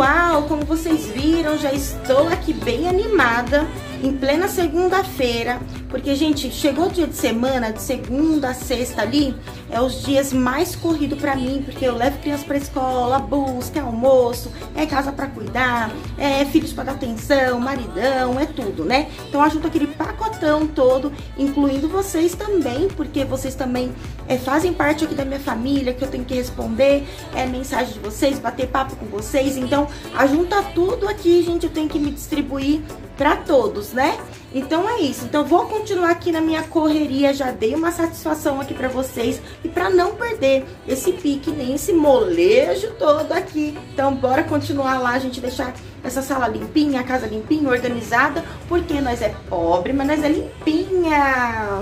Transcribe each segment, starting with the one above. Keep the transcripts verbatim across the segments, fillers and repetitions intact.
pessoal, como vocês viram, já estou aqui bem animada, em plena segunda-feira, porque, gente, chegou o dia de semana, de segunda a sexta ali, é os dias mais corridos pra mim, porque eu levo criança pra escola, busca, é almoço, é casa pra cuidar, é filhos pra dar atenção, maridão, é tudo, né? Então, ajuda aquele pacotão todo, incluindo vocês também, porque vocês também é, fazem parte aqui da minha família, que eu tenho que responder, é mensagem de vocês, bater papo com vocês, então, ajunta tudo aqui, gente, eu tenho que me distribuir pra todos, né? Então é isso, então vou continuar aqui na minha correria, já dei uma satisfação aqui pra vocês e pra não perder esse pique, nem esse molejo todo aqui. Então bora continuar lá, a gente deixar essa sala limpinha, a casa limpinha, organizada, porque nós é pobre, mas nós é limpinha.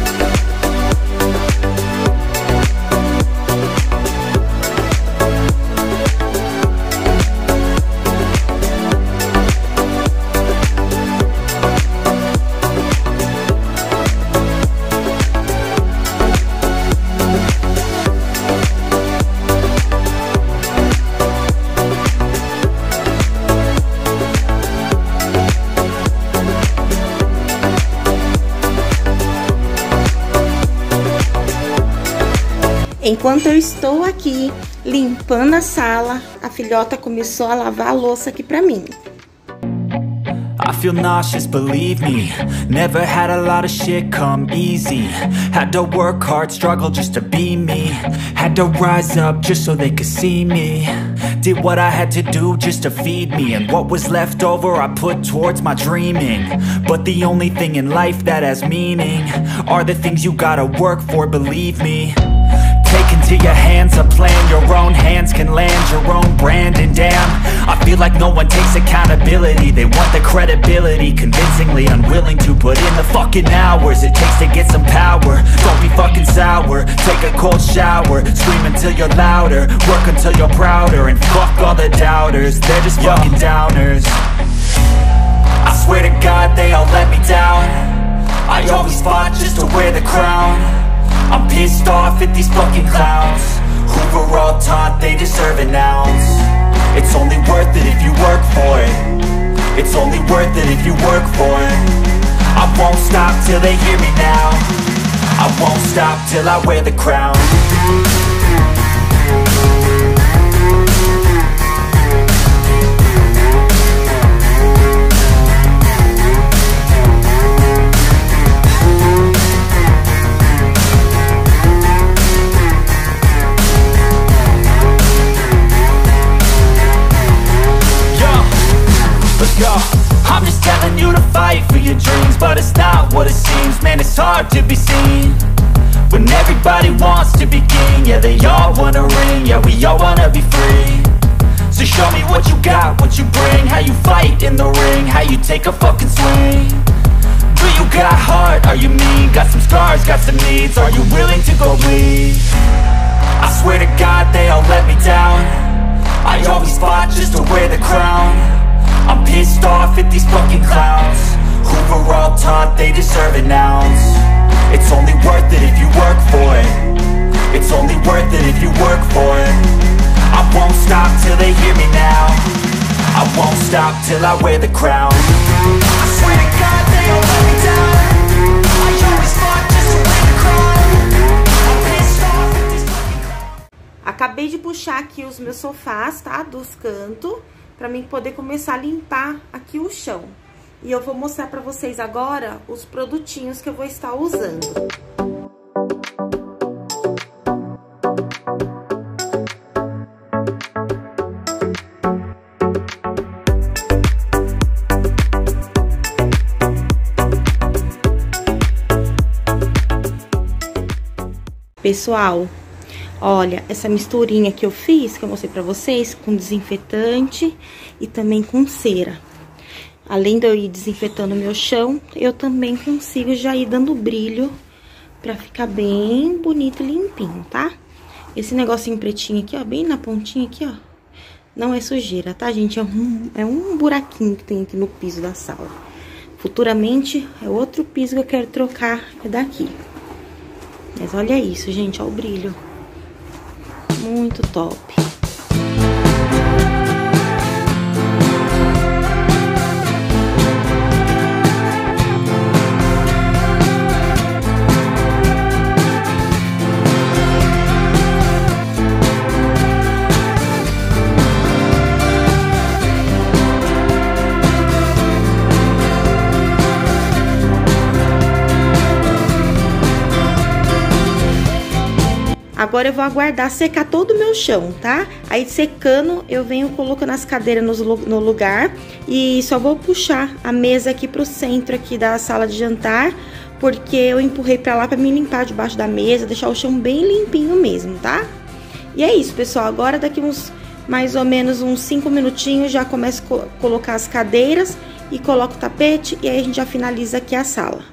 Enquanto eu estou aqui limpando a sala, a filhota começou a lavar a louça aqui pra mim. I feel nauseous, believe me. Never had a lot of shit come easy. Had to work hard, struggle just to be me. Had to rise up just so they could see me. Did what I had to do just to feed me. And what was left over I put towards my dreaming. But the only thing in life that has meaning are the things you gotta work for, believe me. Take into your hands a plan, your own hands can land your own brand. And damn, I feel like no one takes accountability. They want the credibility, convincingly unwilling to put in the fucking hours it takes to get some power. Don't be fucking sour, take a cold shower, scream until you're louder, work until you're prouder. And fuck all the doubters, they're just fucking downers. I swear to God they all let me down. I always fought just to wear the crown. I'm pissed off at these fucking clowns who were all taught they deserve an ounce. It's only worth it if you work for it. It's only worth it if you work for it. I won't stop till they hear me now. I won't stop till I wear the crown. I'm just telling you to fight for your dreams, but it's not what it seems. Man, it's hard to be seen when everybody wants to be king. Yeah, they all wanna ring, yeah, we all wanna be free. So show me what you got, what you bring, how you fight in the ring, how you take a fucking swing. Do you got heart, are you mean? Got some scars, got some needs, are you willing to go bleed? I swear to God they all let me down. I always fought just to wear the crown. I'm pissed off at these fucking clowns who were all taught they deserve an ounce. It's only worth it if you work for it. It's only worth it if you work for it. I won't stop till they hear me now. I won't stop till I wear the crown. I swear to God they all let me down. I always fought just to wear the crown. I'm pissed off at these fucking clowns. Acabei de puxar aqui os meus sofás, tá? Dos cantos, pra mim poder começar a limpar aqui o chão. E eu vou mostrar pra vocês agora os produtinhos que eu vou estar usando. Pessoal, olha, essa misturinha que eu fiz, que eu mostrei pra vocês, com desinfetante e também com cera. Além de eu ir desinfetando o meu chão, eu também consigo já ir dando brilho pra ficar bem bonito e limpinho, tá? Esse negocinho pretinho aqui, ó, bem na pontinha aqui, ó, não é sujeira, tá, gente? É um, é um buraquinho que tem aqui no piso da sala. Futuramente, é outro piso que eu quero trocar, é daqui. Mas olha isso, gente, olha o brilho. Muito top. Agora eu vou aguardar secar todo o meu chão, tá? Aí secando, eu venho colocando as cadeiras no, no lugar e só vou puxar a mesa aqui pro centro aqui da sala de jantar, porque eu empurrei pra lá pra me limpar debaixo da mesa, deixar o chão bem limpinho mesmo, tá? E é isso, pessoal. Agora daqui uns, mais ou menos uns cinco minutinhos, já começo a co colocar as cadeiras e coloco o tapete e aí a gente já finaliza aqui a sala.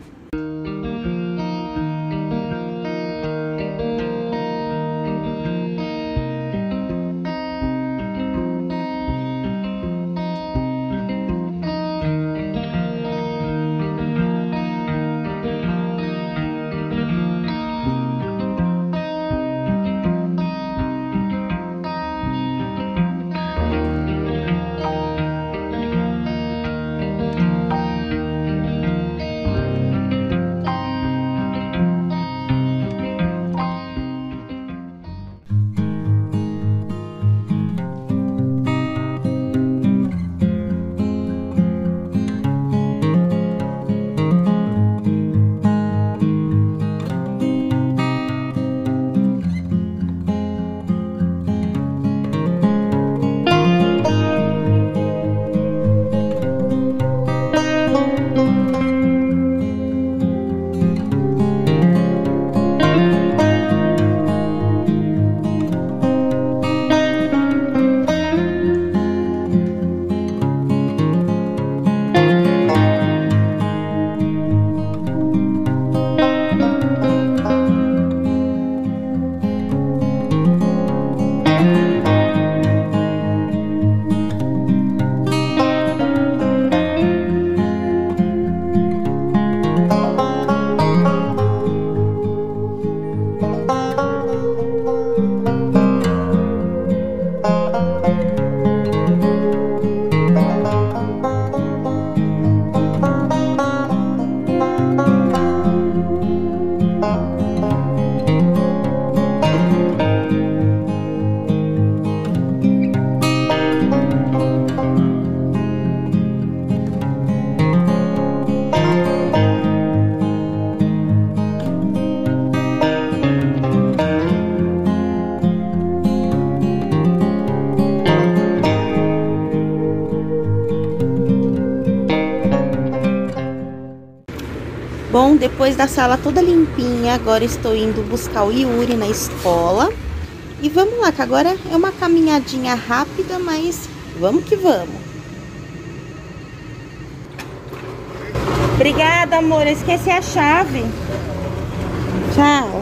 Bom, depois da sala toda limpinha, agora estou indo buscar o Yuri na escola. E vamos lá, que agora é uma caminhadinha rápida, mas vamos que vamos. Obrigada, amor. Eu esqueci a chave. Tchau.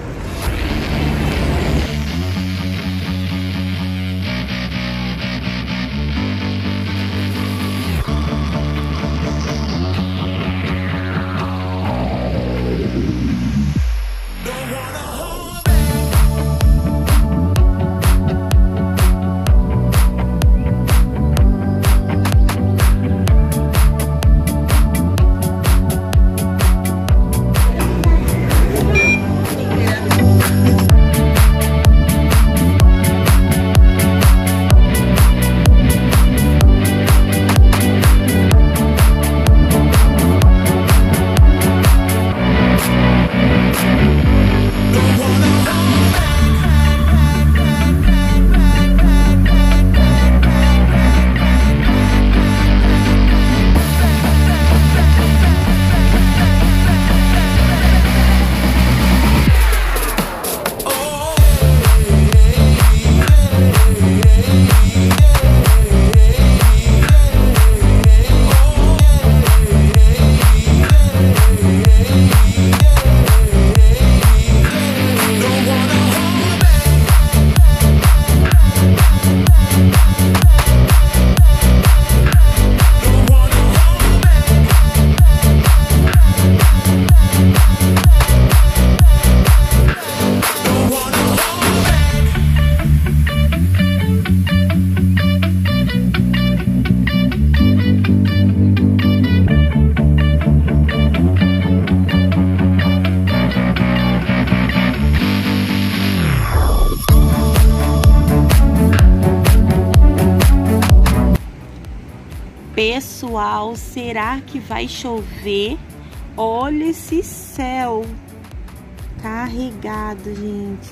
Pessoal, será que vai chover? Olha esse céu carregado, gente.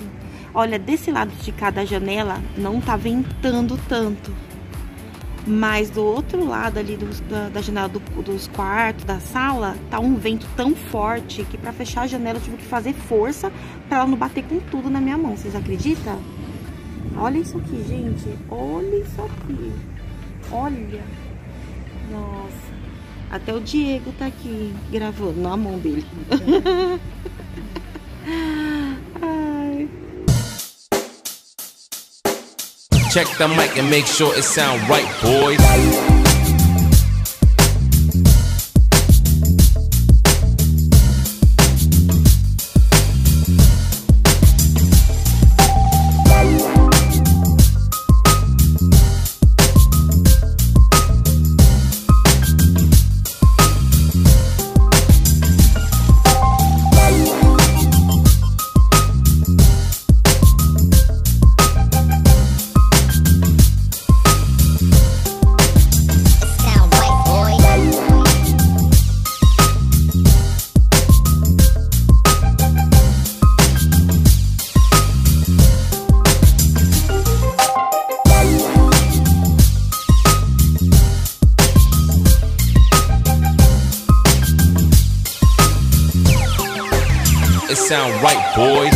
Olha, desse lado de cada janela não tá ventando tanto. Mas do outro lado ali do, da, da janela do, dos quartos, da sala, tá um vento tão forte que pra fechar a janela eu tive que fazer força pra ela não bater com tudo na minha mão. Vocês acreditam? Olha isso aqui, gente. Olha isso aqui. Olha. Nossa. Até o Diego tá aqui gravando na mão dele. Ai. Check the mic and make sure it sound right, boys. It sound right, boys.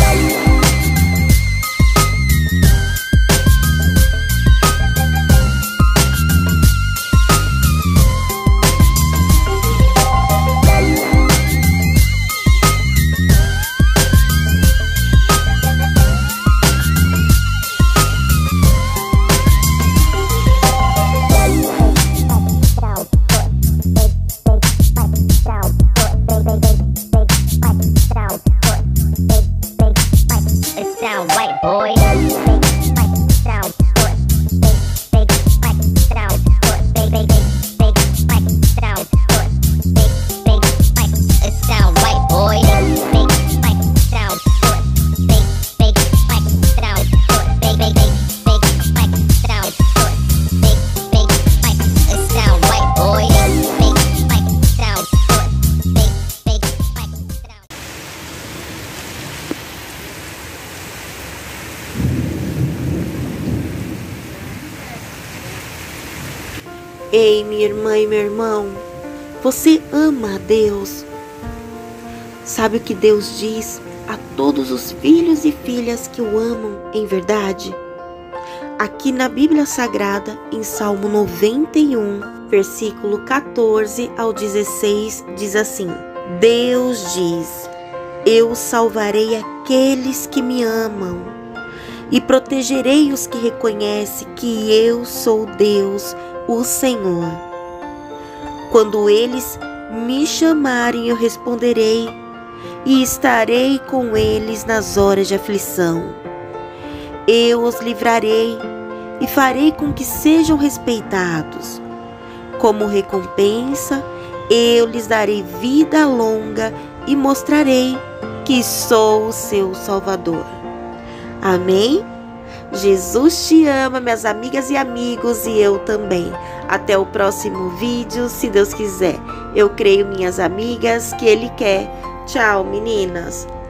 Ei, minha irmã e meu irmão, você ama a Deus? Sabe o que Deus diz a todos os filhos e filhas que o amam em verdade? Aqui na Bíblia Sagrada, em Salmo noventa e um, versículo quatorze ao dezesseis, diz assim: Deus diz: eu salvarei aqueles que me amam e protegerei os que reconhecem que eu sou Deus, o Senhor. Quando eles me chamarem, eu responderei e estarei com eles nas horas de aflição. Eu os livrarei e farei com que sejam respeitados. Como recompensa, eu lhes darei vida longa e mostrarei que sou o seu Salvador. Amém? Jesus te ama, minhas amigas e amigos, e eu também. Até o próximo vídeo, se Deus quiser. Eu creio, minhas amigas, que Ele quer. Tchau, meninas!